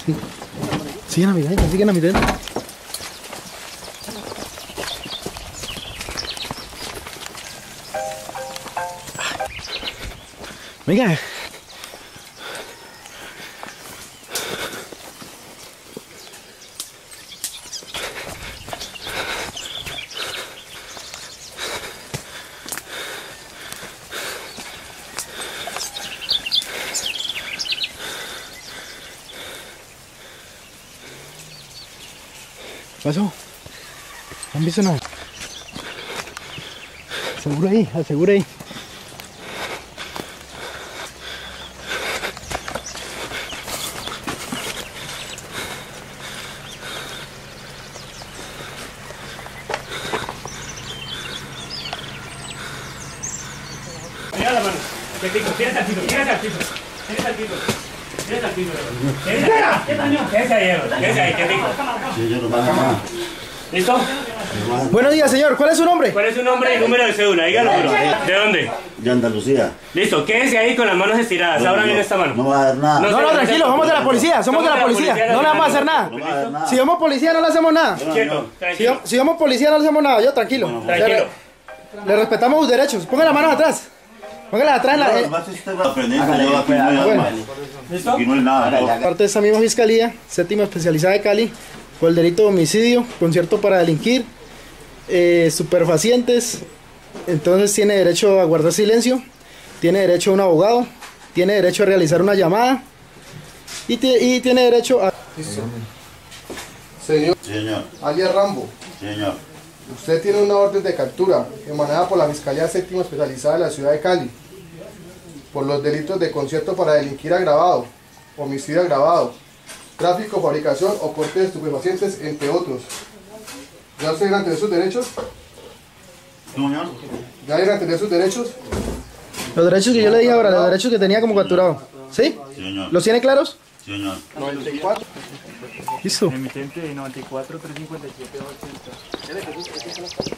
Sí. Sigan a mi derecha, sigan a mi derecha. Venga. ¿Pasó? ¿No han visto nada? Asegura ahí, asegura ahí. Mira la mano. Tienes al piso, tienes al piso. Tienes al piso. Tienes al piso. Quédese ahí, quédese ahí, qué rico. ¿Listo? Buenos días, señor. ¿Cuál es su nombre? ¿Cuál es su nombre y número de cédula? Dígalo, bro. ¿De dónde? De Andalucía. Listo, quédese ahí con las manos estiradas. Ahora viene esta mano. No va a dar nada. No, tranquilo, somos de la policía, somos de la policía. No le vamos a hacer nada. No va a dar nada. Si somos policía, no le hacemos nada. Quieto, tranquilo. Si somos policía, no le hacemos nada. Yo, tranquilo. Tranquilo. Le respetamos sus derechos. Pongan las manos atrás. Pónganlas atrás en la. ¿Listo? Y no es nada. Parte de esta misma fiscalía, séptima especializada de Cali, por el delito de homicidio, concierto para delinquir, estupefacientes. Entonces tiene derecho a guardar silencio, tiene derecho a un abogado, tiene derecho a realizar una llamada y tiene derecho a... Señor, Señor, alias Rambo, señor. usted tiene una orden de captura emanada por la Fiscalía Séptima Especializada de la ciudad de Cali por los delitos de concierto para delinquir agravado, homicidio agravado, tráfico, fabricación o porte de estupefacientes, entre otros. ¿Ya usted garantizó sus derechos? Señor. ¿Ya garantizó sus derechos? Los derechos que yo le dije ahora, los derechos que tenía como capturado. ¿Sí? Señor. ¿Los tiene claros? Señor. 94. Listo. Emitente 94 357 80.